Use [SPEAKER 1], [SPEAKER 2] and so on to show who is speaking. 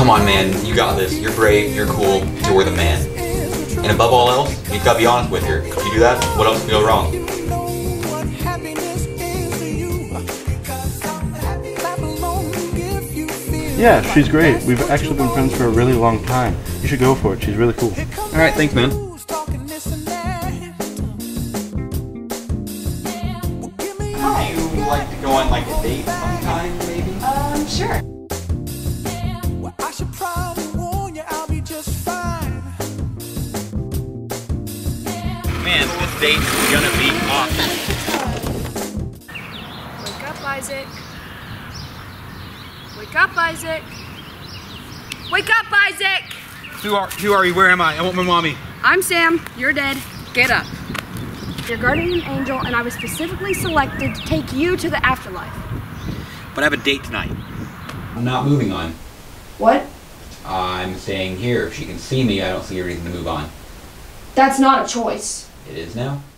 [SPEAKER 1] Come on, man. You got this. You're brave. You're cool. You're the man. And above all else, you gotta be honest with her. If you do that, what else can go wrong?
[SPEAKER 2] Yeah, she's great. We've actually been friends for a really long time. You should go for it. She's really cool.
[SPEAKER 1] Alright, thanks, man. Would you like to go on like a date sometime, maybe?
[SPEAKER 3] Sure.
[SPEAKER 1] Man, this date is gonna be awesome.
[SPEAKER 3] Wake up, Isaac. Wake up, Isaac. Wake up, Isaac!
[SPEAKER 1] Who are you? Where am I? I want my mommy.
[SPEAKER 3] I'm Sam. You're dead. Get up. Your guardian angel, and I was specifically selected to take you to the afterlife.
[SPEAKER 1] But I have a date tonight. I'm not moving on.
[SPEAKER 3] What?
[SPEAKER 1] I'm staying here. If she can see me, I don't see a reason to move on.
[SPEAKER 3] That's not a choice.
[SPEAKER 1] It is now.